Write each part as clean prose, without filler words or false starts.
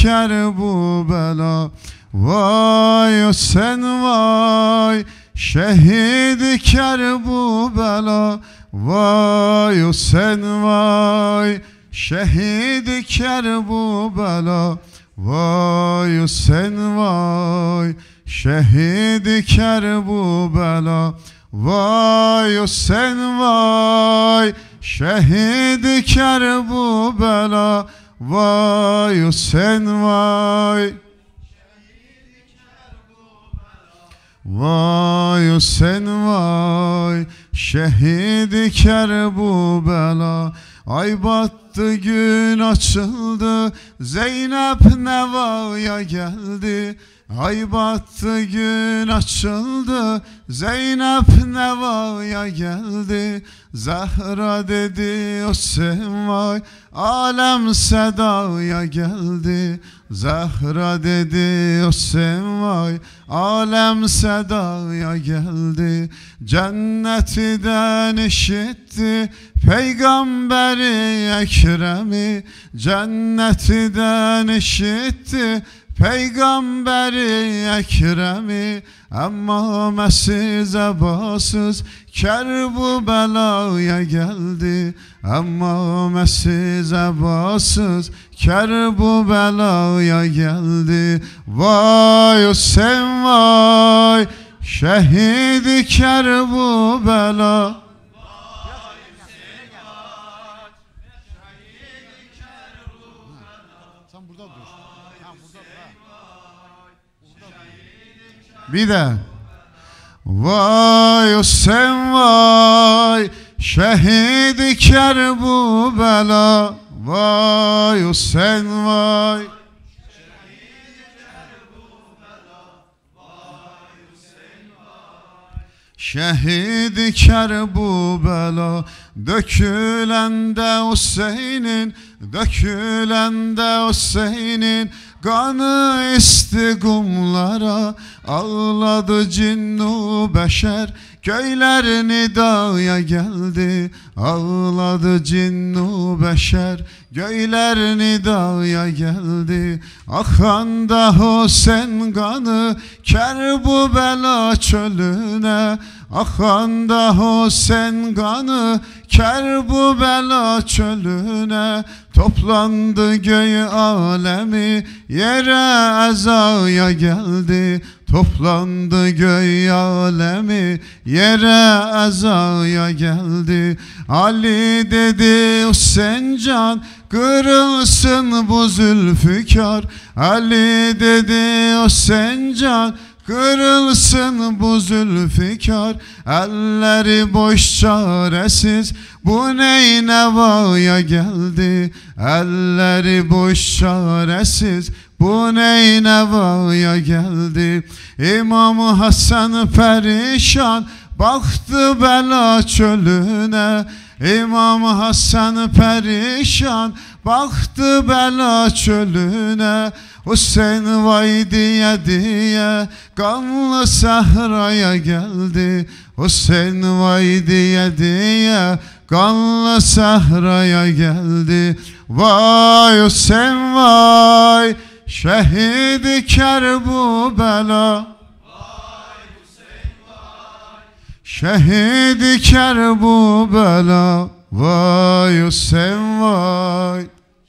Kerbela. Vay sen vay şehidi Kerbela. Vay sen vay şehidi Kerbela. Vay sen vay şehidi Kerbela. Vay sen vay şehidi Kerbela. Vay sen vay. Vay sen vay şehidi Kerbela. Ay battı gün açıldı, Zeynep Neva'ya geldi. Ay battı gün açıldı, Zeynep Neva'ya geldi. Zahra dedi o sen vay, alem sedaya geldi. Zahra dedi o sen vay, alem sedaya geldi. Cennetiden işitti Peygamberi Ekrem'i. Cennetiden işitti Peygamberi Ekrem'i. Ama Mesih ebasız Kerbela'ya geldi. Ama Mesih ebasız Kerbela'ya geldi. Vay sen vay şehidi Kerbela. Sen burada dur. Bir de vay sen vay şehidi Kerbela. Vay sen vay şehidi Kerbela. Dökülende Hüseyin'in, dökülende Hüseyin'in kanı isti kumlara. Ağladı cinnu beşer, köyler nidaya geldi. Ağladı cinnu beşer, köyler nidaya geldi. Akan da Hüseyin kanı Kerbela çölüne. Akan da Hüseyin kanı Kerbela çölüne. Toplandı göğü alemi, yere ezaya geldi. Toplandı göğü alemi, yere ezaya geldi. Ali dedi Hüseyin can, kırılsın bu Zülfikar. Ali dedi Hüseyin can, kırılsın bu Zülfikar. Elleri boş çaresiz bu ney nevaya geldi. Elleri boş çaresiz bu ney nevaya geldi. İmam Hasan perişan baktı bela çölüne. İmam Hasan perişan baktı bela çölüne. Hüseyin vay diye diye kanlı sahraya geldi. Hüseyin vay diye diye kanlı sahraya geldi. Vay Hüseyin vay şehidi Kerbela. Şehidi Kerbela. Vay Hüseyin vay.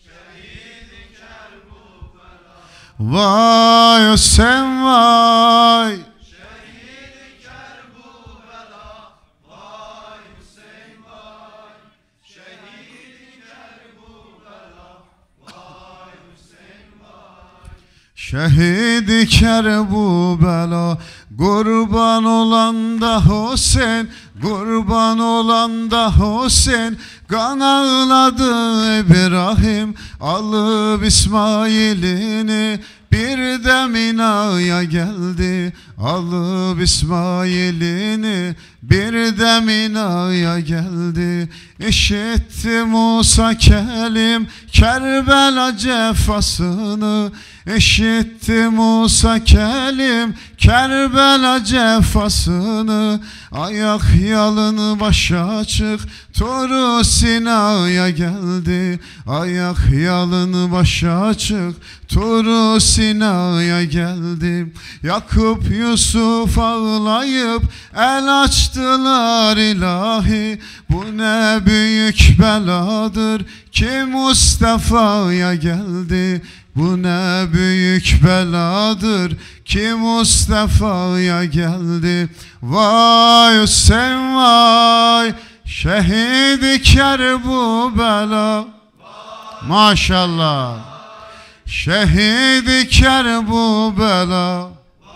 Vay Hüseyin vay. Şehidi Kerbela. Vay Hüseyin vay. Şehidi Kerbela. Vay Hüseyin vay. Şehidi Kerbela. Kurban olan da Hüseyin, kurban olan da Hüseyin. Kan ağladı İbrahim, alıp İsmail'ini. Bir de Mina'ya geldi, alıp İsmail'ini bir de Mina'ya geldi. İşitti Musa kelim Kerbela cefasını, İşitti Musa kelim Kerbela cefasını. Ayak yalın başı açık Tur Sina'ya geldi. Ayak yalın başı açık Tur Sina'ya geldi. Yakup Yusuf ağlayıp el açtılar ilahi. Bu ne büyük beladır ki Mustafa'ya geldi. Bu ne büyük beladır ki Mustafa'ya geldi. Vay Hüseyin vay, şehidi Kerbela. Maşallah. Şehidi Kerbela.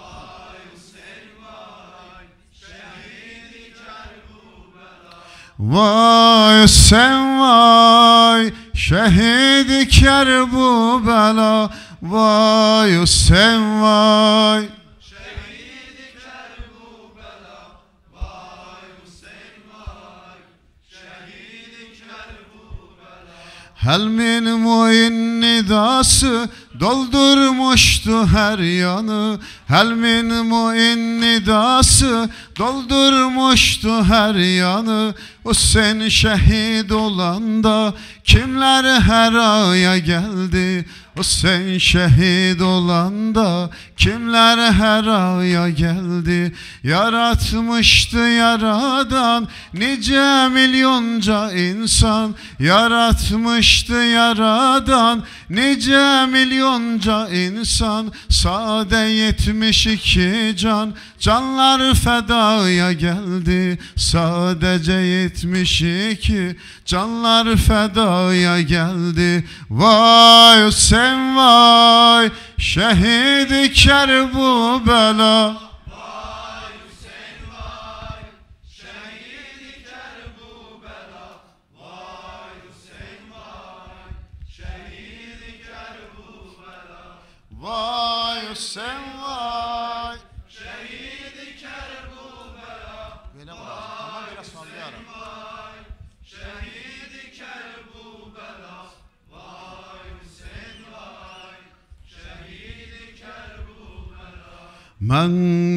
Vay Hüseyin vay, şehidi Kerbela. Vay Hüseyin vay, şehidi Kerbela. Vay Hüseyin vay, şehidi Kerbela. Helmin muin nidası doldurmuştu her yanı. Helmin muin nidası doldurmuştu her yanı. O sen şehit olanda kimler her aya geldi. O sen şehit olanda kimler her aya geldi. Yaratmıştı yaradan nice milyonca insan. Yaratmıştı yaradan nice milyonca insan. Sade 72 can, canlar fedaya geldi. Sadece 72 canlar fedaya geldi. Vay Hüseyin vay, şehidi Kerbela. Vay Hüseyin vay, şehidi Kerbela. Vay Hüseyin vay, şehidi Kerbela. Vay Hüseyin vay, şehidi Kerbela. böyle tamam biraz sallayalım. Vay şehidi Kerbela. Vay Hüseyin vay, şehidi Kerbela. Ben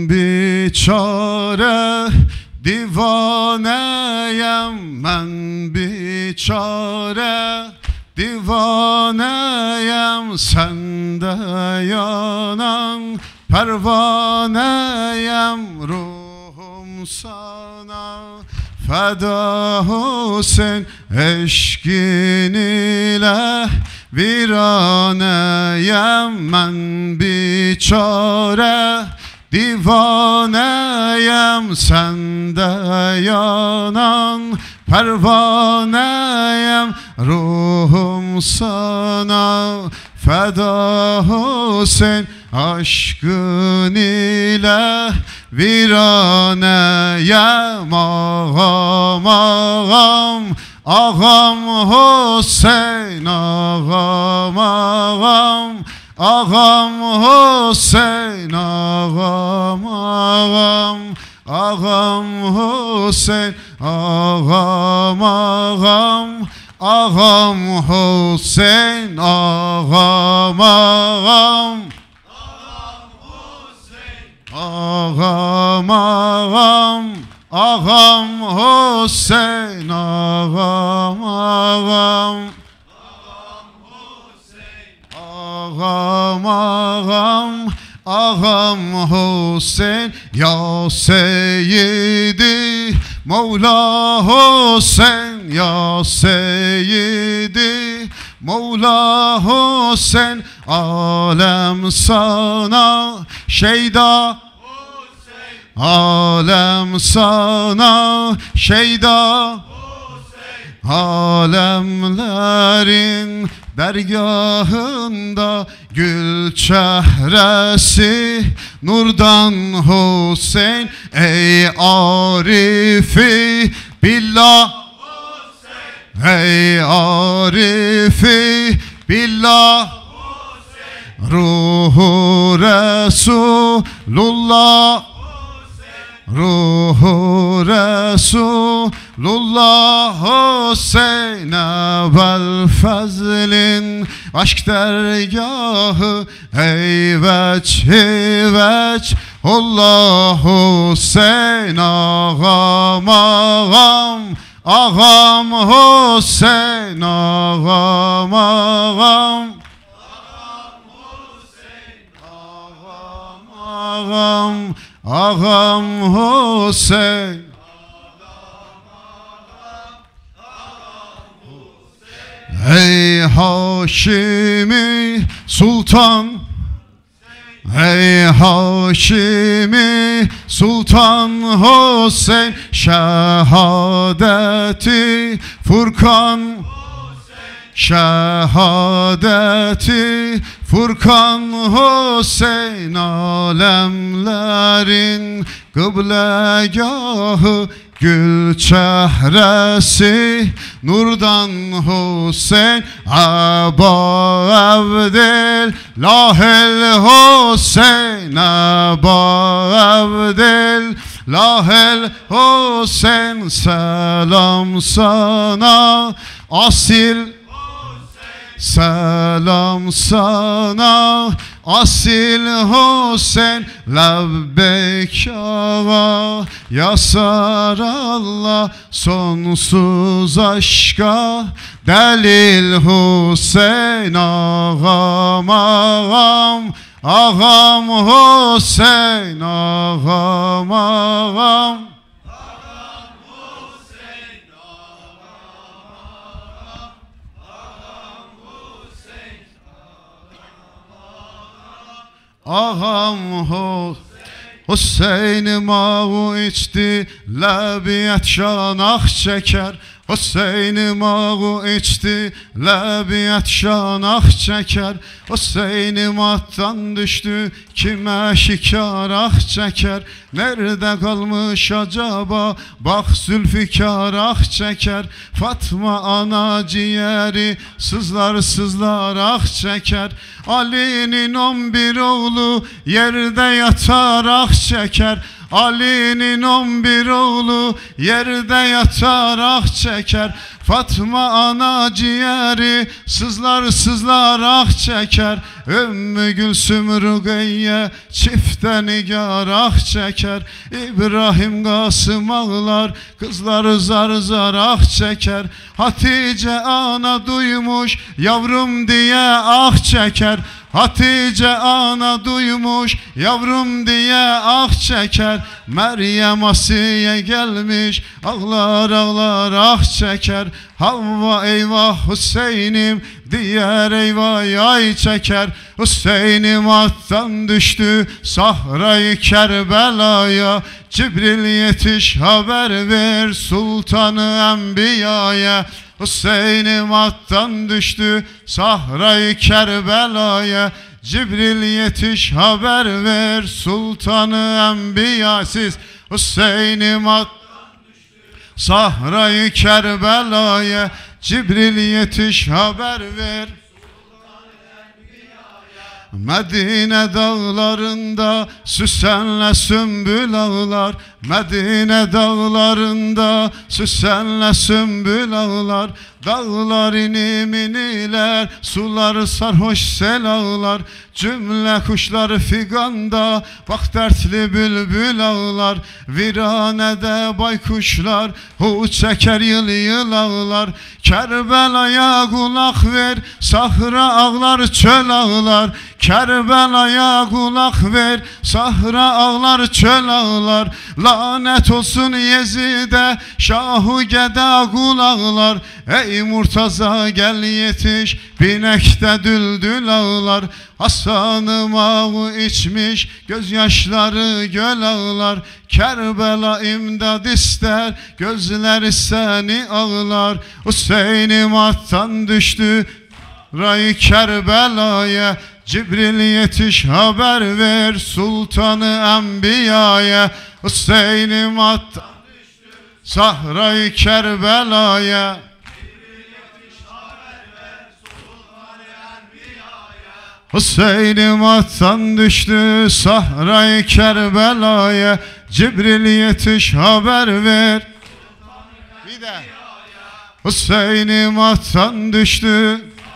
biçare divaneyim, ben biçare divaneyim. Sende yanan pervaneyim, ruhum sana feda Hüseyin. Eşkin ile viraneyim, ben biçare divaneyim. Sende yanan pervaneyim, ruhum sana feda Hüseyin. Aşkın ile viraneyim, ağam ağam, ağam Hüseyin, ağam ağam, ağam Hüseyin, ağam ağam, ağam Hüseyin, ağam ağam, ağam Hüseyin, ağam ağam, ağam ağam, ağam Hüseyin, ağam ağam, ağam ağam, ağam Hüseyin. Ya Seyyidi Mevla Hüseyin, ya Seyyidi Mevla Hüseyin. Alem sana şeyda, alem sana şeyda, alemlerin dergahında gül çehresi nurdan Hüseyin. Ey arifi billah, ey arifi billah, Ruhu Resulullah, Ruhu Resulullah, Hüseyin vel fazlin aşk dergahı, ey veç veç Allah Hüseyin ağam ağam, ağam Hüseyin ağam ağam, ağam ağam Hüseyin. Ey Haşimi Sultan, ey Haşimi Sultan Hüseyin, şehadeti Furkan, şehadeti Furkan Hüseyin, alemlerin kıblegahı, gül çehresi nurdan Hüseyin, Aba Abdillahil Hüseyin, Aba Abdillahil Hüseyin, selam sana asil, selam sana asil Hüseyin, lebbeyk ağa yasar Allah, sonsuz aşka delil Hüseyin, ağam ağam, ağam Hüseyin, ağam ağam, ağam Hüseyin mavu içti, lebiyet şanah çeker. Hüseyin mavu içti, lebiyet şanah çeker. Hüseyin mattan düştü, kime şikar çeker. Nerede kalmış acaba, bak Zülfikar ah çeker. Fatma ana ciğeri sızlar sızlar ah çeker. Ali'nin 11 oğlu yerde yatar ah çeker. Ali'nin 11 oğlu yerde yatar ah çeker. Fatma ana ciğeri sızlar sızlar ah çeker. Ümmü Gülsüm Rugeyye çifte nigar ah çeker. İbrahim Kasım ağlar, kızlar zar zar ah çeker. Hatice ana duymuş yavrum diye ah çeker. Hatice ana duymuş yavrum diye ah çeker. Meryem Asiye gelmiş ağlar ağlar ah çeker. Havva eyvah Hüseyin'im diğer eyvah yay çeker. Hüseyin'im attan düştü Sahrayı Kerbela'ya. Cibril yetiş haber ver Sultanı Enbiya'ya. Hüseyin'im attan düştü Sahrayı Kerbela'ya. Cibril yetiş haber ver Sultanı Enbiya. Siz Hüseyin'im attan düştü Sahrayı Kerbela'ya. Cibril yetiş haber ver Medine dağlarında süsenle sümbül ağlar. Medine dağlarında süsenle sümbül ağlar. Dağlar inim iniler, sular sarhoş sel ağlar. Cümle kuşlar figanda, bak dertli bülbül ağlar. Viranede baykuşlar, hu çeker yıl yıl ağlar. Kerbela'ya kulak ver, Sahra ağlar çöl ağlar. Kerbela'ya kulak ver, Sahra ağlar çöl ağlar. Lanet olsun Yezid'e, Şahu Geda kul ağlar. Ey Murtaza gel yetiş, binekte düldül ağlar. Hasan'ım ağı içmiş, gözyaşları göl ağlar. Kerbela imdad ister, gözleri seni ağlar. Hüseyin'im attan düştü Ray Kerbela'ya. Cibril yetiş haber ver Sultanı Enbiya'ya. Hüseyin'im attan düştü Sahrayı Kerbela'ya. Hüseyin'im attan düştü Sahra-i Kerbela'ya, Cibril yetiş haber ver. Bir de Hüseyin'im attan düştü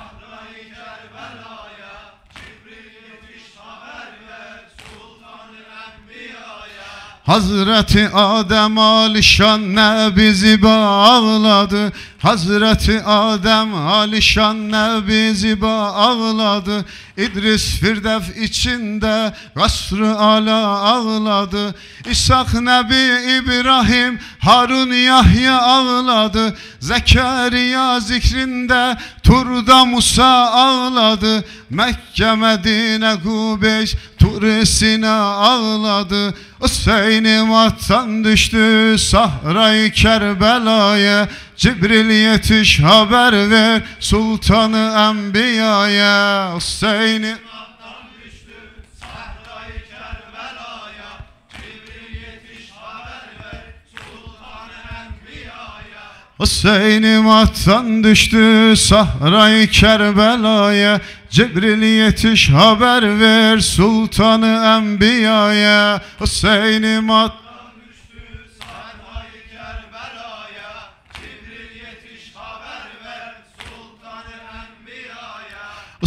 Hazreti Adem alişan ne bizi bağladı, Hazreti Adem alişan ne bizi bağladı. İdris Firdevs içinde gasr-ı ala ağladı. İshak Nebi İbrahim Harun Yahya ağladı. Zekeriya zikrinde Tur'da Musa ağladı. Mekke Medine Kubeş Tur Sina ağladı. Hüseyin'im attan düştü Sahra-i Kerbela'ya, Cibril yetiş haber ver Sultanı Enbiya'ya. Hüseyin'im attan düştü Sahra-i Kerbela'ya, Cibril yetiş haber ver Sultanı Enbiya'ya. Hüseyin'im attan düştü Sahra-i Kerbela'ya, Cibril yetiş haber ver Sultanı Enbiya'ya. Hüseyin'im Attan düştü Sahra-i Kerbela'ya, Cibril yetiş haber ver Sultanı Enbiya'ya.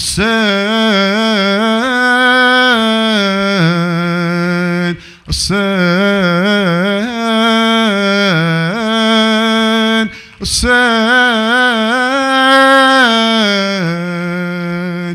Hüseyin, Hüseyin, Hüseyin,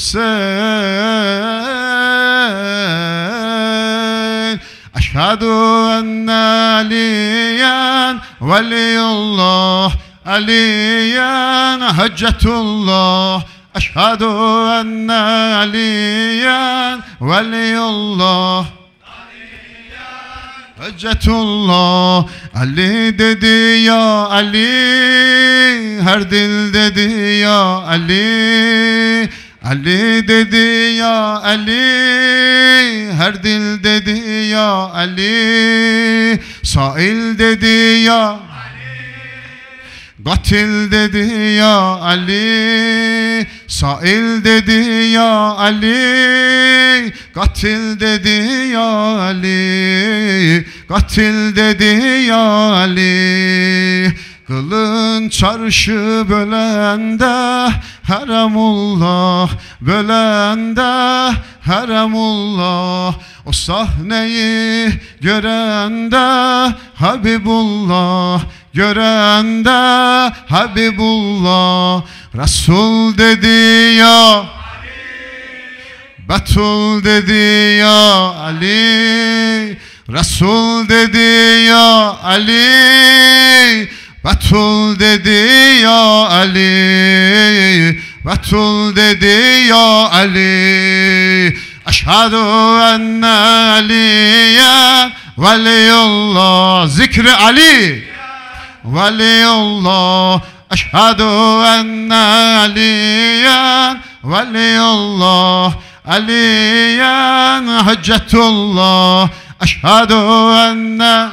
Hüseyin. Eşhedü enne Aliyen veliyullah, Aliyen hüccetullah. Eşhedü enne Aliyen veliyullah, Hüccetullah. Ali dedi ya Ali, her dil dedi ya Ali. Ali dedi ya Ali, her dil dedi ya Ali. Sail dedi ya Katil dedi ya Ali, Sail dedi ya Ali, katil dedi ya Ali, katil dedi ya Ali. Kılın çarşı bölende Heremullah, bölende Heremullah. O sahneyi görende Habibullah, görende Habibullah. Resul dedi ya Betul dedi ya Ali, Resul dedi ya Ali, Betul dedi ya Ali, Betul dedi ya Ali. Eşhedü enne Aliyen veliyullah, zikri Ali veliyullah. Eşhedü enne Aliyen veliyullah, Aliyen hüccetullah. Eşhedü enne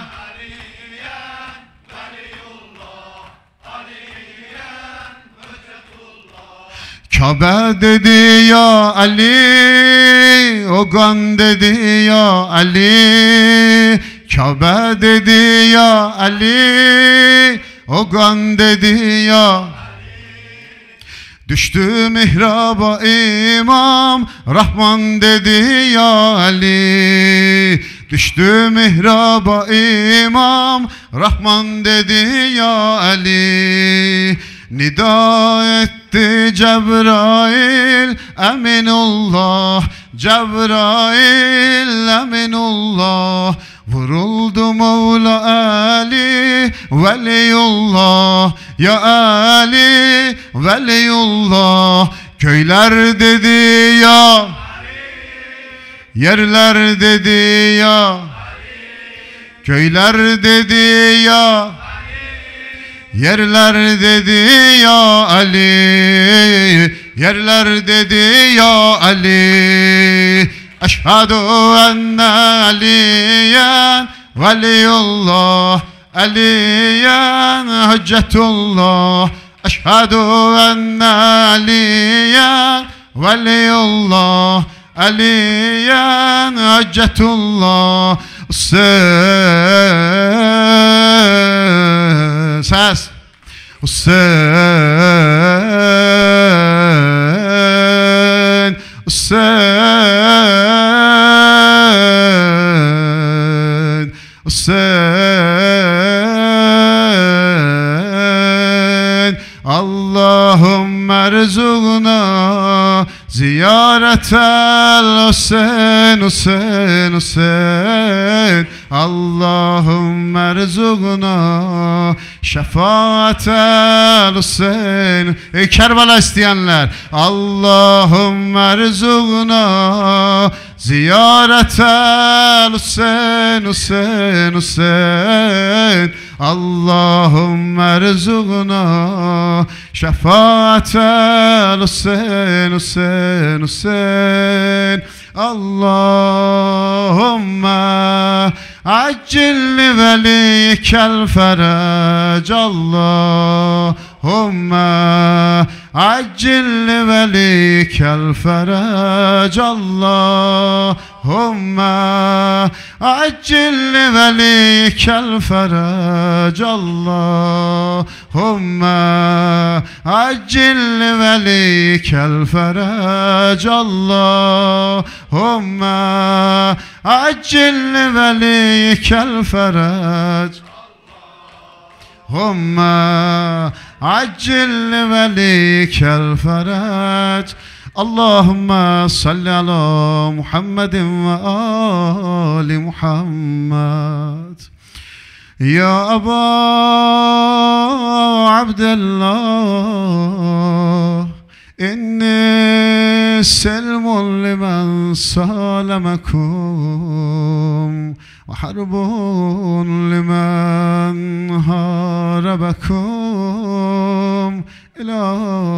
Kabe dedi ya Ali, Ogan dedi ya Ali. Kabe dedi ya Ali, Ogan dedi ya Ali. Düştü mihraba İmam Rahman dedi ya Ali. Düştü mihraba İmam Rahman dedi ya Ali. Nida etti Cebrail Eminullah, Cebrail Eminullah. Vuruldu Mevla Ali Veliyullah, ya Ali Veliyullah. Köyler dedi ya, yerler dedi ya, köyler dedi ya, yerler dedi ya Ali, yerler dedi ya Ali. Eşhedü enne Aliyen veliyullah, Aliyen hüccetullah. Eşhedü enne Aliyen ولي الله عليا حجة الله ساس حسين حسين حسين اللهم ارزقنا زيارة الحسين حسين حسين اللهم ارزقنا şefaat el-Hüseyin. Ey Kerbela isteyenler, Allahümme erzugna ziyaret el-Hüseyin Hüseyin Hüseyin. Allahümme erzugna şefaat el-Hüseyin Hüseyin Hüseyin. Allahümme accil velikel ferec. Allahümme accil velikel ferec. Allahümme accil velikel ferec. Allahümme accil velikel ferec. Allahümme accil velikel ferec. Allahümme accil velikel ferec. Allahümme salli ala Muhammedin ve ali Muhammed. Ya Eba Abdullah inni selmun limen salamakum ve harbun limen harabakum ila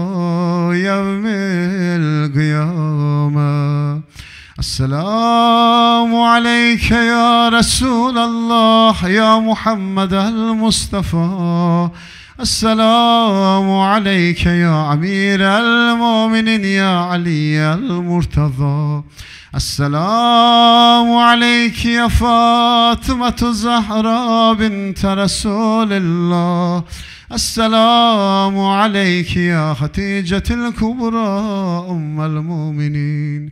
yevmil kıyame. Esselamu aleyke ya Resulallah ya Muhammed el-Mustafa. Esselamu aleyke ya Amir el-Muminin ya Ali el-Murtaza. Esselamu aleyke ya Fatıma-tu Zahra bint Resulillah. Esselamu aleyke ya Hatice'til Kubra ummel muminin.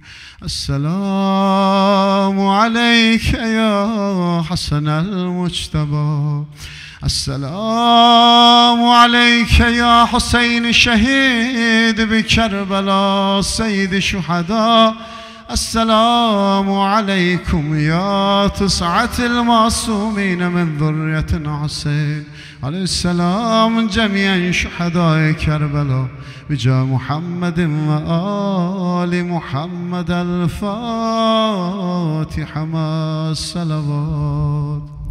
Esselamu aleyke ya Hasanel Muçteba. Esselamu aleyke ya Hüseyin şehid bi Kerbela seyyid-i şuhada. Esselamu aleykum ya tıs'atil masumine min zürriyetin Hüseyin aleyhisselam cemiyen şuhadâ-i Kerbela bica Muhammedin ve ali Muhammed. El-Fatiha ma salavat.